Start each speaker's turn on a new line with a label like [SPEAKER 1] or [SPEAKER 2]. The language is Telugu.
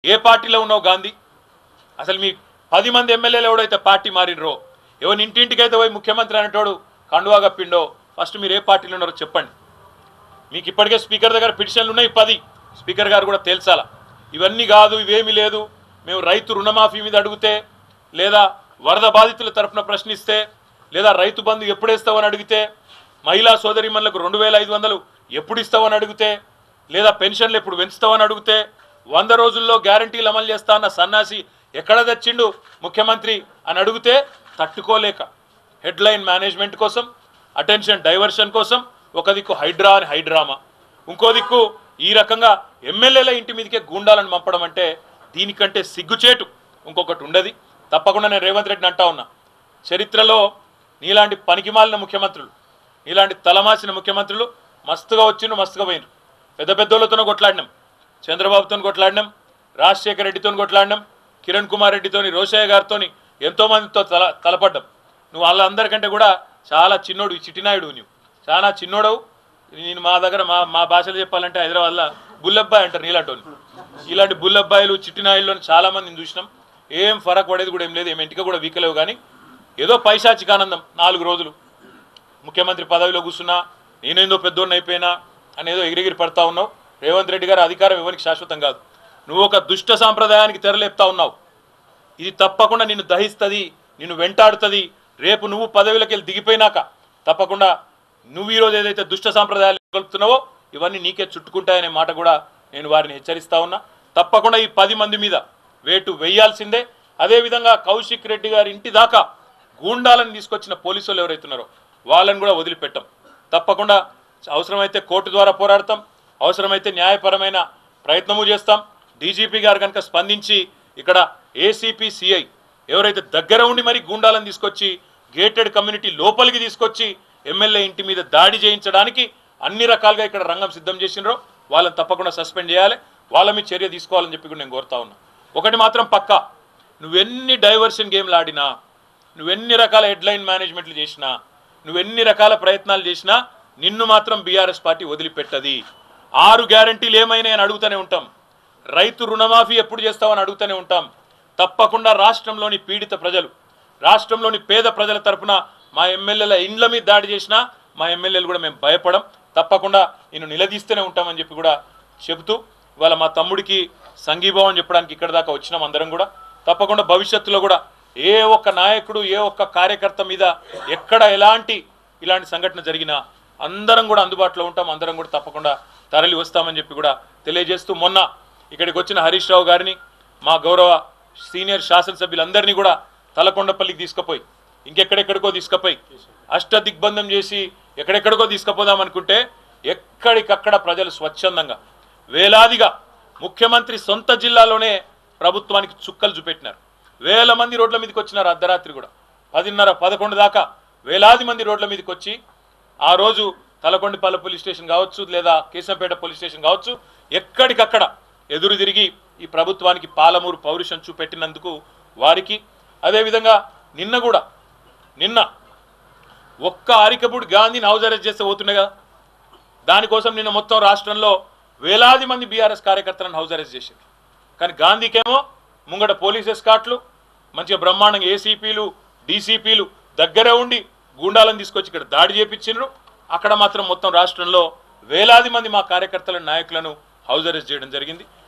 [SPEAKER 1] ఏ పార్టీలో ఉన్నావు గాంధీ? అసలు మీ 10 మంది ఎమ్మెల్యేలు ఎవడైతే పార్టీ మారినరో, ఎవరి ఇంటింటికైతే పోయి ముఖ్యమంత్రి అనేటోడు కండువా కప్పిండో, ఫస్ట్ మీరు ఏ పార్టీలో ఉన్నారో చెప్పండి. మీకు ఇప్పటికే స్పీకర్ దగ్గర పిటిషన్లు ఉన్నాయి 10. స్పీకర్ గారు కూడా తేల్చాలా. ఇవన్నీ కాదు, ఇవేమీ లేదు, మేము రైతు రుణమాఫీ మీద అడిగితే, లేదా వరద బాధితుల తరఫున ప్రశ్నిస్తే, లేదా రైతు బంధు ఎప్పుడు ఇస్తావని అడిగితే, మహిళా సోదరిమణులకు 2500 ఎప్పుడు ఇస్తావని అడిగితే, లేదా పెన్షన్లు ఎప్పుడు పెంచుతావని అడిగితే, 100 రోజుల్లో గ్యారంటీలు అమలు చేస్తా అన్న సన్నాసి ఎక్కడ తెచ్చిండు ముఖ్యమంత్రి అని అడిగితే తట్టుకోలేక హెడ్లైన్ మేనేజ్మెంట్ కోసం, అటెన్షన్ డైవర్షన్ కోసం ఒక దిక్కు హైడ్రా అని హైడ్రామా, ఇంకో దిక్కు ఈ రకంగా ఎమ్మెల్యేల ఇంటి మీదకే గూండాలను పంపడం అంటే దీనికంటే సిగ్గుచేటు ఇంకొకటి ఉండదు. తప్పకుండా నేను రేవంత్ రెడ్డిని అంటా ఉన్నా, చరిత్రలో నీలాంటి పనికిమాలిన ముఖ్యమంత్రులు, నీలాంటి తలమాసిన ముఖ్యమంత్రులు మస్తుగా వచ్చిండు, మస్తుగా పోయినరు. పెద్ద పెద్దోళ్ళతోనూ కొట్లాడినాం, చంద్రబాబుతో కొట్లాడినాం, రాజశేఖర రెడ్డితో కొట్లాడినాం, కిరణ్ కుమార్ రెడ్డితోని, రోషయ్య గారితో ఎంతోమందితో తలపడ్డాం. నువ్వు వాళ్ళందరికంటే కూడా చాలా చిన్నోడు, చిట్టినాయుడు, నువ్వు చాలా చిన్నోడవు. నేను మా దగ్గర మా భాషలో చెప్పాలంటే హైదరాబాద్లో బుల్లబ్బాయి అంటారు నీలాంటి. ఇలాంటి బుల్లబ్బాయిలు చిట్టినాయుడులో చాలామందిని చూసినాం. ఏం ఫరక్ పడేది కూడా ఏం లేదు, ఏం ఇంటికి కూడా వీకలేవు. కానీ ఏదో పైశాచికానందం, 4 రోజులు ముఖ్యమంత్రి పదవిలో కూర్చున్నా, నేనేందో పెద్దోడిని అయిపోయినా అనేదో ఎగిరిగిరి పడతా ఉన్నావు. రేవంత్ రెడ్డి గారు అధికారం ఎవరికి శాశ్వతం కాదు. నువ్వు ఒక దుష్ట సాంప్రదాయానికి తెరలేపుతా ఉన్నావు. ఇది తప్పకుండా నిన్ను దహిస్తుంది, నిన్ను వెంటాడుతుంది. రేపు నువ్వు పదవిలోకి వెళ్ళి దిగిపోయినాక తప్పకుండా నువ్వు ఈరోజు ఏదైతే దుష్ట సాంప్రదాయాలు కలుపుతున్నావో ఇవన్నీ నీకే చుట్టుకుంటాయనే మాట కూడా నేను వారిని హెచ్చరిస్తా ఉన్నా. తప్పకుండా ఈ 10 మంది మీద వేటు వేయాల్సిందే. అదేవిధంగా కౌశిక్ రెడ్డి గారి ఇంటి దాకా గూండాలను తీసుకొచ్చిన పోలీసులు ఎవరైతున్నారో వాళ్ళని కూడా వదిలిపెట్టాం. తప్పకుండా అవసరమైతే కోర్టు ద్వారా పోరాడతాం, అవసరమైతే న్యాయపరమైన ప్రయత్నము చేస్తాం. డీజీపీ గారు కనుక స్పందించి ఇక్కడ ఏసీపీ సిఐ ఎవరైతే దగ్గర ఉండి మరి గూండాలను తీసుకొచ్చి గేటెడ్ కమ్యూనిటీ లోపలికి తీసుకొచ్చి ఎమ్మెల్యే ఇంటి మీద దాడి చేయించడానికి అన్ని రకాలుగా ఇక్కడ రంగం సిద్ధం చేసినారో వాళ్ళని తప్పకుండా సస్పెండ్ చేయాలి, వాళ్ళ మీద చర్య తీసుకోవాలని చెప్పి కూడా నేను కోరుతా ఉన్నా. ఒకటి మాత్రం పక్కా, నువ్వెన్ని డైవర్షన్ గేమ్లు ఆడినా, నువ్వెన్ని రకాల హెడ్లైన్ మేనేజ్మెంట్లు చేసినా, నువ్వెన్ని రకాల ప్రయత్నాలు చేసినా నిన్ను మాత్రం బీఆర్ఎస్ పార్టీ వదిలిపెట్టది. 6 గ్యారంటీలు ఏమైనా అని అడుగుతూనే ఉంటాం, రైతు రుణమాఫీ ఎప్పుడు చేస్తామని అడుగుతూనే ఉంటాం. తప్పకుండా రాష్ట్రంలోని పీడిత ప్రజలు, రాష్ట్రంలోని పేద ప్రజల తరఫున మా ఎమ్మెల్యేల ఇండ్ల మీద దాడి చేసినా మా ఎమ్మెల్యేలు కూడా మేము భయపడం, తప్పకుండా నేను నిలదీస్తూనే ఉంటామని చెప్పి కూడా చెబుతూ ఇవాళ మా తమ్ముడికి సంఘీభావం చెప్పడానికి ఇక్కడ దాకా వచ్చినాం. అందరం కూడా తప్పకుండా భవిష్యత్తులో కూడా ఏ ఒక్క నాయకుడు, ఏ ఒక్క కార్యకర్త మీద ఎక్కడ ఇలాంటి సంఘటన జరిగినా అందరం కూడా అందుబాటులో ఉంటాం, అందరం కూడా తప్పకుండా తరలి వస్తామని చెప్పి కూడా తెలియజేస్తూ, మొన్న ఇక్కడికి వచ్చిన హరీష్ రావు గారిని, మా గౌరవ సీనియర్ శాసనసభ్యులందరినీ కూడా తలకొండపల్లికి తీసుకుపోయి, ఇంకెక్కడెక్కడికో తీసుకుపోయి అష్టదిగ్బంధం చేసి ఎక్కడెక్కడికో తీసుకుపోదాం అనుకుంటే ఎక్కడికక్కడ ప్రజలు స్వచ్ఛందంగా వేలాదిగా ముఖ్యమంత్రి సొంత జిల్లాలోనే ప్రభుత్వానికి చుక్కలు చూపెట్టినారు. వేల మంది రోడ్ల మీదకి వచ్చినారు. అర్ధరాత్రి కూడా 10:30, 11 దాకా వేలాది మంది రోడ్ల మీదకి వచ్చి ఆ రోజు తలకొండపల్లి పోలీస్ స్టేషన్ కావచ్చు, లేదా కేశంపేట పోలీస్ స్టేషన్ కావచ్చు, ఎక్కడికక్కడ ఎదురు తిరిగి ఈ ప్రభుత్వానికి పాలమూరు పౌరుషం చూపెట్టినందుకు వారికి, అదేవిధంగా నిన్న ఒక్క అరికపూడి గాంధీని హౌస్ అరెస్ట్ చేస్తే పోతున్నాయి కదా, దానికోసం నిన్న మొత్తం రాష్ట్రంలో వేలాది మంది బీఆర్ఎస్ కార్యకర్తలను హౌస్ అరెస్ట్ చేశారు. కానీ గాంధీకేమో ముంగట పోలీస్ ఎస్కాట్లు, మంచిగా బ్రహ్మాండంగా ఏసీపీలు, డీసీపీలు దగ్గరే ఉండి గూండాలను తీసుకొచ్చి ఇక్కడ దాడి చేపించిండ్రు. అక్కడ మాత్రం మొత్తం రాష్ట్రంలో వేలాది మంది మా కార్యకర్తల నాయకులను హౌస్ అరెస్ట్ చేయడం జరిగింది.